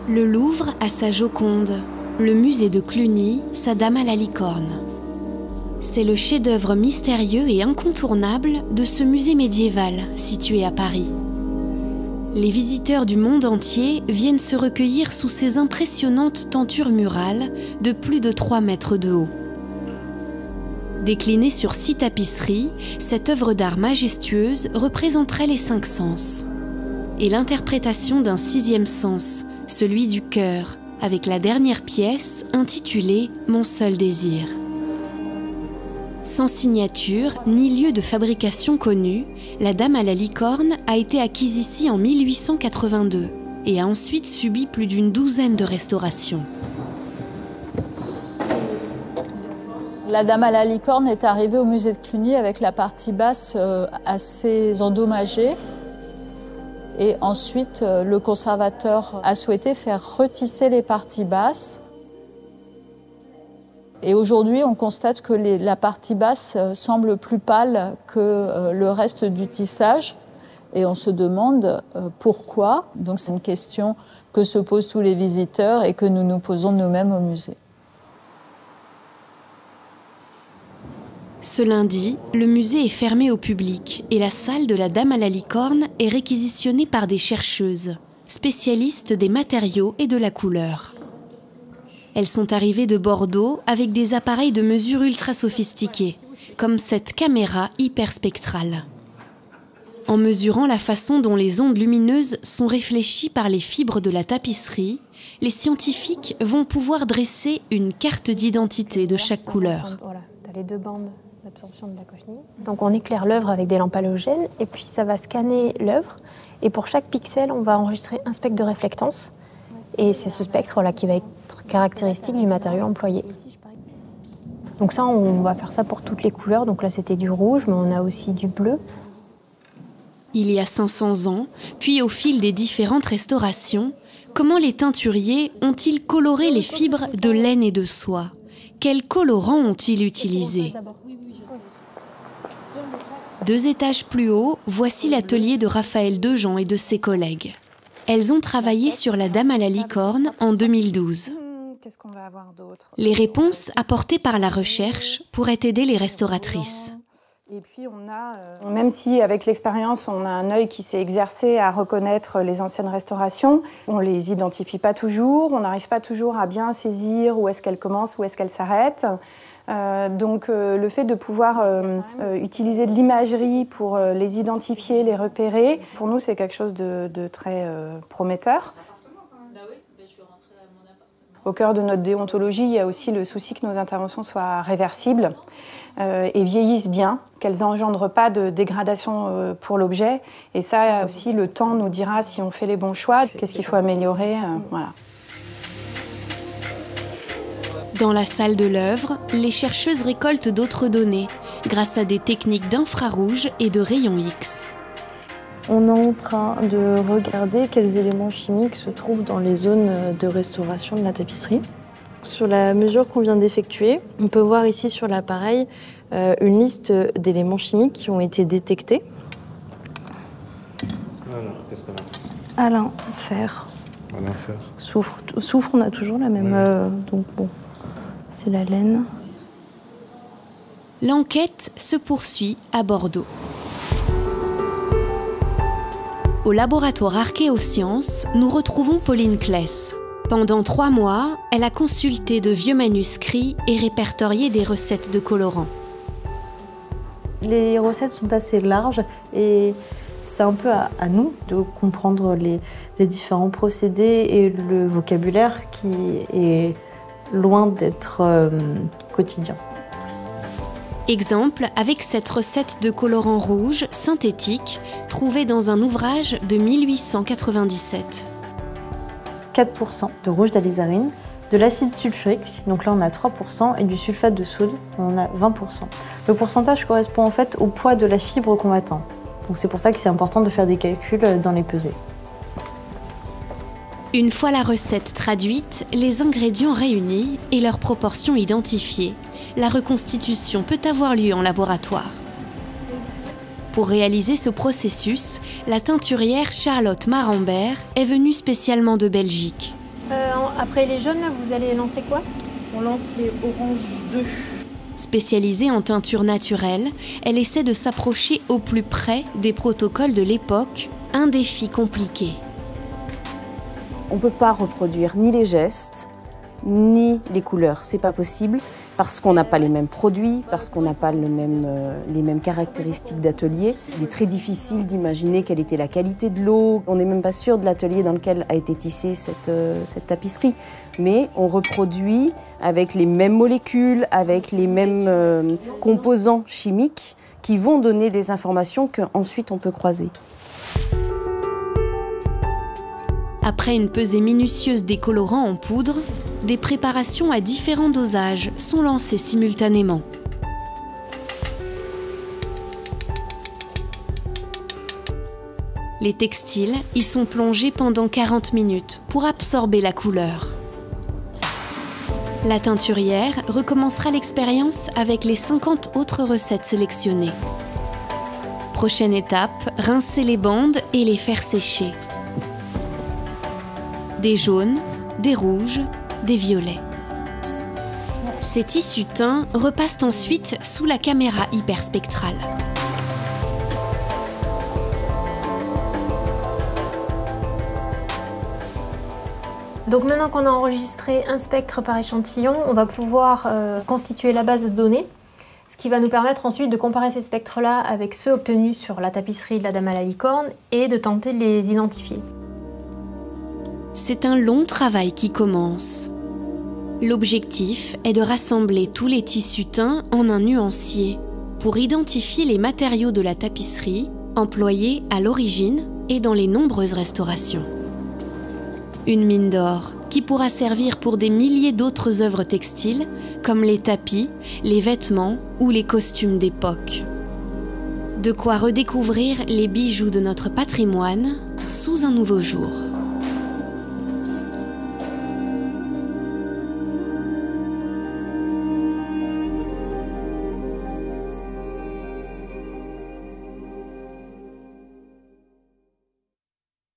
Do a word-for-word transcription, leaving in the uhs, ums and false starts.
Le Louvre a sa Joconde, le musée de Cluny sa Dame à la licorne. C'est le chef-d'œuvre mystérieux et incontournable de ce musée médiéval situé à Paris. Les visiteurs du monde entier viennent se recueillir sous ces impressionnantes tentures murales de plus de trois mètres de haut. Déclinée sur six tapisseries, cette œuvre d'art majestueuse représenterait les cinq sens et l'interprétation d'un sixième sens, celui du cœur, avec la dernière pièce intitulée « Mon seul désir ». Sans signature ni lieu de fabrication connu, la Dame à la licorne a été acquise ici en mille huit cent quatre-vingt-deux et a ensuite subi plus d'une douzaine de restaurations. La Dame à la licorne est arrivée au musée de Cluny avec la partie basse assez endommagée. Et ensuite, le conservateur a souhaité faire retisser les parties basses. Et aujourd'hui, on constate que les, la partie basse semble plus pâle que le reste du tissage. Et on se demande pourquoi. Donc c'est une question que se posent tous les visiteurs et que nous nous posons nous-mêmes au musée. Ce lundi, le musée est fermé au public et la salle de la Dame à la licorne est réquisitionnée par des chercheuses, spécialistes des matériaux et de la couleur. Elles sont arrivées de Bordeaux avec des appareils de mesure ultra sophistiqués, comme cette caméra hyperspectrale. En mesurant la façon dont les ondes lumineuses sont réfléchies par les fibres de la tapisserie, les scientifiques vont pouvoir dresser une carte d'identité de chaque couleur. Voilà, tu as les deux bandes d'absorption de la cochenille. Donc on éclaire l'œuvre avec des lampes halogènes et puis ça va scanner l'œuvre. Et pour chaque pixel, on va enregistrer un spectre de réflectance. Et c'est ce spectre là, qui va être caractéristique du matériau employé. Donc ça, on va faire ça pour toutes les couleurs. Donc là, c'était du rouge, mais on a aussi du bleu. Il y a cinq cents ans, puis au fil des différentes restaurations, comment les teinturiers ont-ils coloré les fibres de laine et de soie? Quels colorants ont-ils utilisés? Deux étages plus haut, voici l'atelier de Raphaël Dejean et de ses collègues. Elles ont travaillé sur la Dame à la licorne en deux mille douze. Les réponses apportées par la recherche pourraient aider les restauratrices. Et puis on a, euh, même si avec l'expérience on a un œil qui s'est exercé à reconnaître les anciennes restaurations, on ne les identifie pas toujours, on n'arrive pas toujours à bien saisir où est-ce qu'elles commencent, où est-ce qu'elles s'arrêtent. Euh, donc euh, le fait de pouvoir euh, euh, utiliser de l'imagerie pour euh, les identifier, les repérer, pour nous c'est quelque chose de, de très euh, prometteur. Au cœur de notre déontologie, il y a aussi le souci que nos interventions soient réversibles euh, et vieillissent bien, qu'elles n'engendrent pas de dégradation euh, pour l'objet. Et ça aussi, le temps nous dira si on fait les bons choix, qu'est-ce qu'il faut améliorer. Euh, voilà. Dans la salle de l'œuvre, les chercheuses récoltent d'autres données grâce à des techniques d'infrarouge et de rayons X. On est en train de regarder quels éléments chimiques se trouvent dans les zones de restauration de la tapisserie. Sur la mesure qu'on vient d'effectuer, on peut voir ici sur l'appareil euh, une liste d'éléments chimiques qui ont été détectés. Alors, qu'est-ce qu'on a? Alun, fer. Alun, fer. Soufre. Soufre, on a toujours la même. Ouais. Euh, donc bon, c'est la laine. L'enquête se poursuit à Bordeaux. Au laboratoire Archéosciences, nous retrouvons Pauline Kless. Pendant trois mois, elle a consulté de vieux manuscrits et répertorié des recettes de colorants. Les recettes sont assez larges et c'est un peu à, à nous de comprendre les, les différents procédés et le vocabulaire qui est loin d'être euh, quotidien. Exemple avec cette recette de colorant rouge synthétique trouvée dans un ouvrage de mille huit cent quatre-vingt-dix-sept. quatre pour cent de rouge d'alizarine, de l'acide sulfurique, donc là on a trois pour cent, et du sulfate de soude, on a vingt pour cent. Le pourcentage correspond en fait au poids de la fibre qu'on va teindre. Donc c'est pour ça que c'est important de faire des calculs dans les pesées. Une fois la recette traduite, les ingrédients réunis et leurs proportions identifiées, la reconstitution peut avoir lieu en laboratoire. Pour réaliser ce processus, la teinturière Charlotte Marambert est venue spécialement de Belgique. Euh, après les jaunes, là, vous allez lancer quoi? On lance les oranges deux. Spécialisée en teinture naturelle, elle essaie de s'approcher au plus près des protocoles de l'époque, un défi compliqué. On ne peut pas reproduire ni les gestes, ni les couleurs. C'est pas possible parce qu'on n'a pas les mêmes produits, parce qu'on n'a pas le même, euh, les mêmes caractéristiques d'atelier. Il est très difficile d'imaginer quelle était la qualité de l'eau. On n'est même pas sûr de l'atelier dans lequel a été tissée cette, euh, cette tapisserie. Mais on reproduit avec les mêmes molécules, avec les mêmes euh, composants chimiques qui vont donner des informations qu'ensuite on peut croiser. Après une pesée minutieuse des colorants en poudre, des préparations à différents dosages sont lancées simultanément. Les textiles y sont plongés pendant quarante minutes pour absorber la couleur. La teinturière recommencera l'expérience avec les cinquante autres recettes sélectionnées. Prochaine étape, rincer les bandes et les faire sécher. Des jaunes, des rouges, des violets. Ces tissus teints repassent ensuite sous la caméra hyperspectrale. Donc maintenant qu'on a enregistré un spectre par échantillon, on va pouvoir euh, constituer la base de données, ce qui va nous permettre ensuite de comparer ces spectres-là avec ceux obtenus sur la tapisserie de la Dame à la licorne et de tenter de les identifier. C'est un long travail qui commence. L'objectif est de rassembler tous les tissus teints en un nuancier pour identifier les matériaux de la tapisserie employés à l'origine et dans les nombreuses restaurations. Une mine d'or qui pourra servir pour des milliers d'autres œuvres textiles comme les tapis, les vêtements ou les costumes d'époque. De quoi redécouvrir les bijoux de notre patrimoine sous un nouveau jour.